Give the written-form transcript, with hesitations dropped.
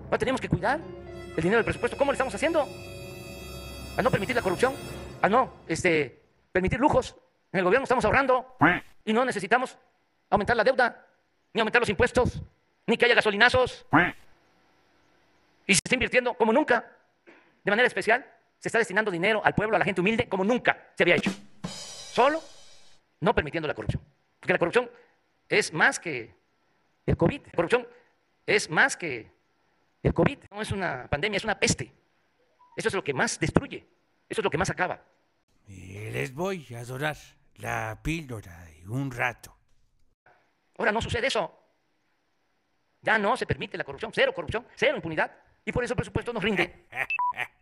Ahora tenemos que cuidar el dinero del presupuesto. ¿Cómo lo estamos haciendo? Al no permitir la corrupción, al no permitir lujos. En el gobierno estamos ahorrando y no necesitamos aumentar la deuda, ni aumentar los impuestos, ni que haya gasolinazos. Y se está invirtiendo como nunca, de manera especial. Se está destinando dinero al pueblo, a la gente humilde, como nunca se había hecho. Solo no permitiendo la corrupción. Porque la corrupción es más que el COVID. La corrupción es más que el COVID. No es una pandemia, es una peste. Eso es lo que más destruye. Eso es lo que más acaba. Y les voy a dorar la píldora de un rato. Ahora no sucede eso. Ya no se permite la corrupción, cero impunidad. Y por eso el presupuesto nos rinde.